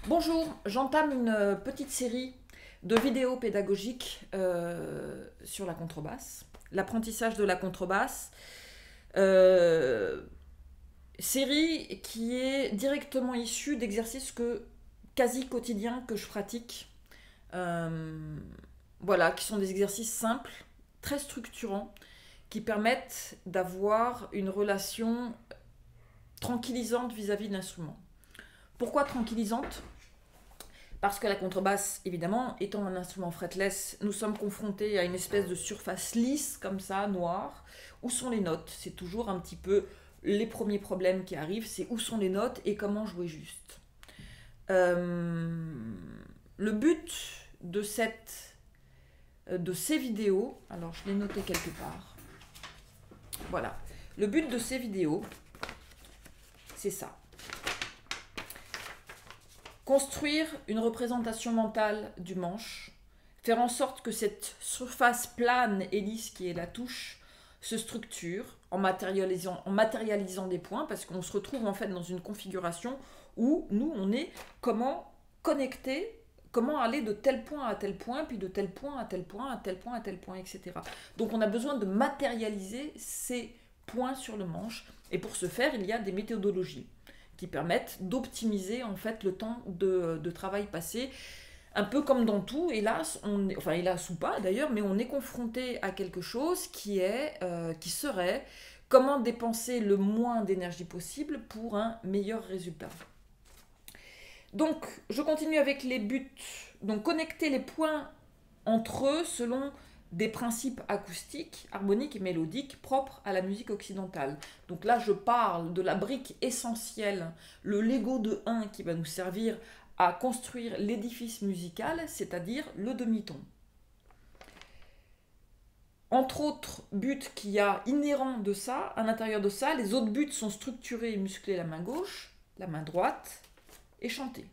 Bonjour, j'entame une petite série de vidéos pédagogiques sur la contrebasse, l'apprentissage de la contrebasse, euh, série qui est directement issue d'exercices quasi quotidiens que je pratique, euh, voilà, qui sont des exercices simples, très structurants, qui permettent d'avoir une relation tranquillisante vis-à-vis de l'instrument. Pourquoi tranquillisante? Parce que la contrebasse, évidemment, étant un instrument fretless, nous sommes confrontés à une espèce de surface lisse, comme ça, noire. Où sont les notes? C'est toujours un petit peu les premiers problèmes qui arrivent, c'est où sont les notes et comment jouer juste. Euh, le but de, de ces vidéos, alors je l'ai noté quelque part, voilà. Le but de ces vidéos, c'est ça. Construire une représentation mentale du manche, faire en sorte que cette surface plane et lisse qui est la touche se structure en matérialisant des points, parce qu'on se retrouve en fait dans une configuration où nous on est comment connecter, comment aller de tel point à tel point, puis de tel point à tel point, à tel point à tel point, etc. Donc on a besoin de matérialiser ces points sur le manche, et pour ce faire il y a des méthodologies qui permettent d'optimiser en fait le temps de travail passé. Un peu comme dans tout, hélas, enfin hélas ou pas d'ailleurs, mais on est confronté à quelque chose qui serait comment dépenser le moins d'énergie possible pour un meilleur résultat. Donc, je continue avec les buts. Donc, connecter les points entre eux selon des principes acoustiques, harmoniques et mélodiques propres à la musique occidentale. Donc là, je parle de la brique essentielle, le Lego de 1 qui va nous servir à construire l'édifice musical, c'est-à-dire le demi-ton. Entre autres buts qu'il y a inhérents de ça, à l'intérieur de ça, les autres buts sont structurer et muscler la main gauche, la main droite et chanter.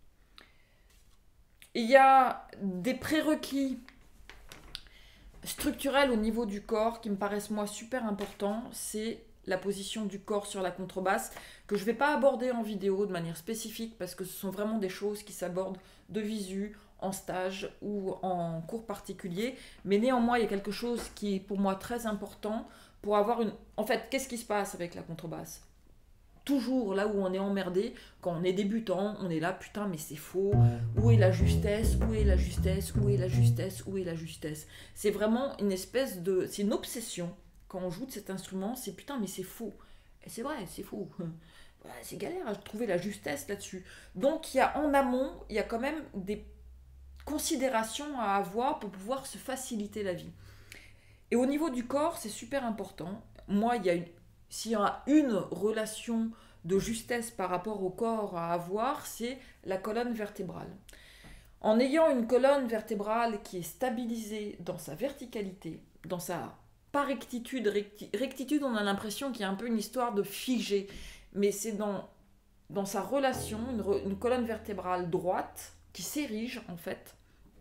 Il y a des prérequis structurels au niveau du corps qui me paraissent moi super importants, c'est la position du corps sur la contrebasse, que je ne vais pas aborder en vidéo de manière spécifique parce que ce sont vraiment des choses qui s'abordent de visu, en stage ou en cours particulier, mais néanmoins il y a quelque chose qui est pour moi très important pour avoir une... En fait, qu'est-ce qui se passe avec la contrebasse? Toujours là où on est emmerdé, quand on est débutant, on est là, putain, mais c'est faux. Où est la justesse? Où est la justesse? Où est la justesse? Où est la justesse? C'est vraiment une espèce de. C'est une obsession quand on joue de cet instrument, c'est putain, mais c'est faux. Et c'est vrai, c'est faux. C'est galère à trouver la justesse là-dessus. Donc, il y a en amont, il y a quand même des considérations à avoir pour pouvoir se faciliter la vie. Et au niveau du corps, c'est super important. Moi, s'il y a une relation de justesse par rapport au corps à avoir, c'est la colonne vertébrale. En ayant une colonne vertébrale qui est stabilisée dans sa verticalité, dans sa pas rectitude, rectitude on a l'impression qu'il y a un peu une histoire de figé, mais c'est dans sa relation, une colonne vertébrale droite qui s'érige en fait.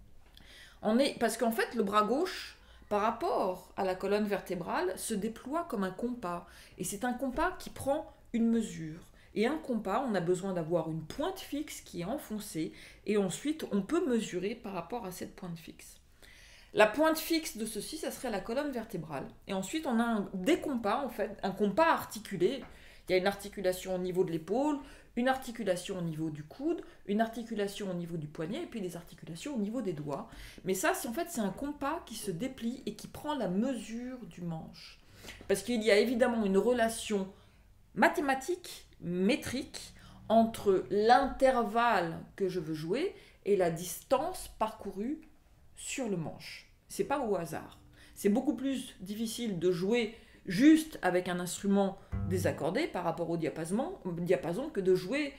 Parce qu'en fait le bras gauche par rapport à la colonne vertébrale, se déploie comme un compas. Et c'est un compas qui prend une mesure. Et un compas, on a besoin d'avoir une pointe fixe qui est enfoncée, et ensuite on peut mesurer par rapport à cette pointe fixe. La pointe fixe de ceci, ça serait la colonne vertébrale. Et ensuite on a des compas, en fait, un compas articulé. Il y a une articulation au niveau de l'épaule, une articulation au niveau du coude, une articulation au niveau du poignet et puis des articulations au niveau des doigts. Mais ça, en fait, c'est un compas qui se déplie et qui prend la mesure du manche. Parce qu'il y a évidemment une relation mathématique, métrique, entre l'intervalle que je veux jouer et la distance parcourue sur le manche. C'est pas au hasard. C'est beaucoup plus difficile de jouer juste avec un instrument désaccordé par rapport au diapason que de jouer,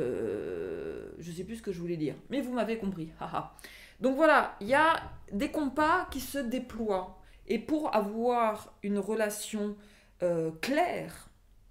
je sais plus ce que je voulais dire, mais vous m'avez compris. Donc voilà, il y a des compas qui se déploient. Et pour avoir une relation claire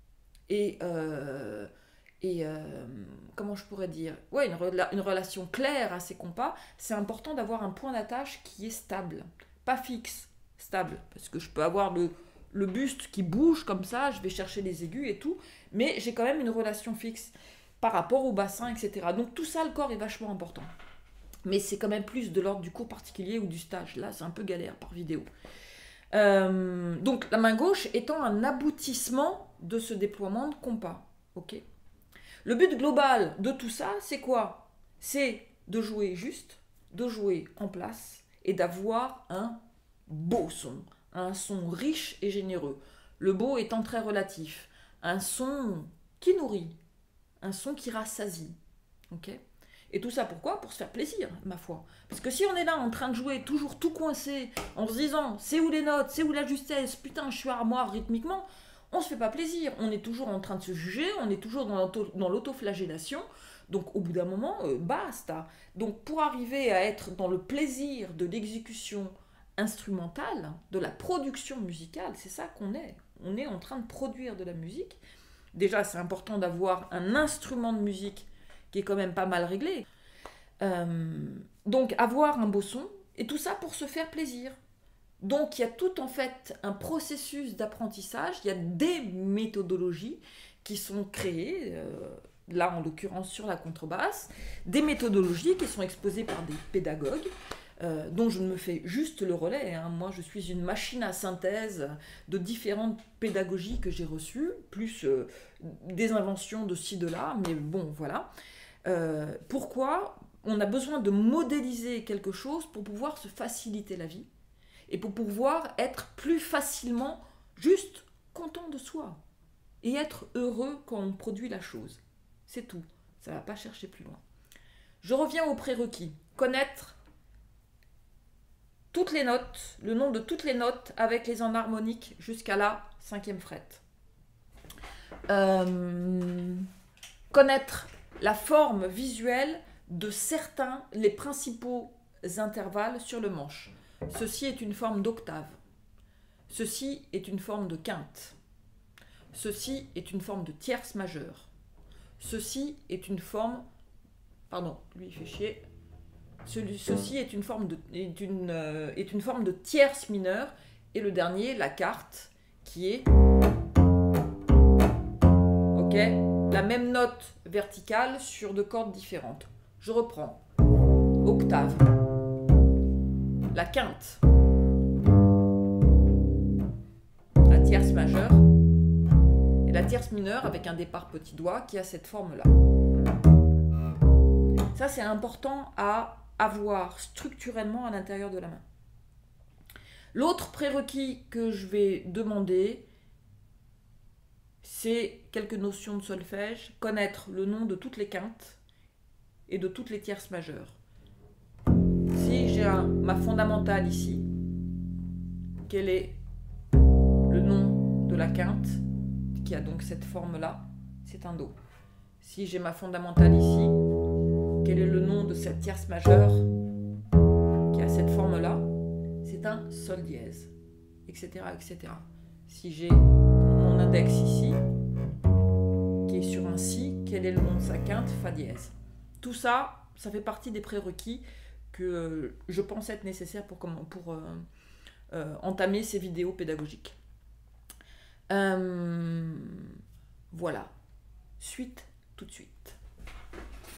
et comment je pourrais dire, ouais, une relation claire à ces compas, c'est important d'avoir un point d'attache qui est stable, pas fixe, stable, parce que je peux avoir le buste qui bouge comme ça, je vais chercher les aigus et tout, mais j'ai quand même une relation fixe. par rapport au bassin, etc. Donc tout ça, le corps est vachement important. Mais c'est quand même plus de l'ordre du cours particulier ou du stage. Là, c'est un peu galère par vidéo. Donc la main gauche étant un aboutissement de ce déploiement de compas. Ok. Le but global de tout ça, c'est quoi? C'est de jouer juste, de jouer en place et d'avoir un beau son, un son riche et généreux. Le beau étant très relatif. Un son qui nourrit, un son qui rassasie. Ok. Et tout ça pourquoi? Pour se faire plaisir, ma foi. Parce que si on est là en train de jouer, toujours tout coincé, en se disant c'est où les notes, c'est où la justesse, putain je suis armoire rythmiquement, on se fait pas plaisir. On est toujours en train de se juger, on est toujours dans l'autoflagellation. Donc au bout d'un moment, basta. Donc pour arriver à être dans le plaisir de l'exécution instrumentale, de la production musicale, c'est ça qu'on est. On est en train de produire de la musique. Déjà, c'est important d'avoir un instrument de musique qui est quand même pas mal réglé. Donc avoir un beau son, et tout ça pour se faire plaisir. Donc il y a tout en fait un processus d'apprentissage, il y a des méthodologies qui sont créées, là en l'occurrence sur la contrebasse, des méthodologies qui sont exposées par des pédagogues, dont je ne me fais juste le relais. Hein. Moi, je suis une machine à synthèse de différentes pédagogies que j'ai reçues, plus des inventions de ci, de là, mais bon, voilà. Pourquoi on a besoin de modéliser quelque chose pour pouvoir se faciliter la vie et pour pouvoir être plus facilement juste content de soi et être heureux quand on produit la chose. C'est tout. Ça ne va pas chercher plus loin. Je reviens aux prérequis. Connaître toutes les notes, le nom de toutes les notes avec les enharmoniques jusqu'à la 5e fret. Connaître la forme visuelle de certains, les principaux intervalles sur le manche. Ceci est une forme d'octave. Ceci est une forme de quinte. Ceci est une forme de tierce majeure. Ceci est une forme... Pardon, lui il fait chier. Ceci est une forme de tierce mineure. Et le dernier, la quarte, qui est... Ok, la même note verticale sur 2 cordes différentes. Je reprends. Octave. La quinte. La tierce majeure. Et la tierce mineure avec un départ petit doigt qui a cette forme-là. Ça, c'est important à avoir structurellement à l'intérieur de la main. L'autre prérequis que je vais demander, c'est quelques notions de solfège, connaître le nom de toutes les quintes et de toutes les tierces majeures. Si j'ai ma fondamentale ici, quel est le nom de la quinte, qui a donc cette forme-là? C'est un Do. Si j'ai ma fondamentale ici, quel est le nom de cette tierce majeure qui a cette forme-là? C'est un Sol dièse, etc., etc. Si j'ai mon index ici, qui est sur un Si, quel est le nom de sa quinte? Fa dièse. Tout ça, ça fait partie des prérequis que je pense être nécessaires pour entamer ces vidéos pédagogiques. Voilà. Suite tout de suite.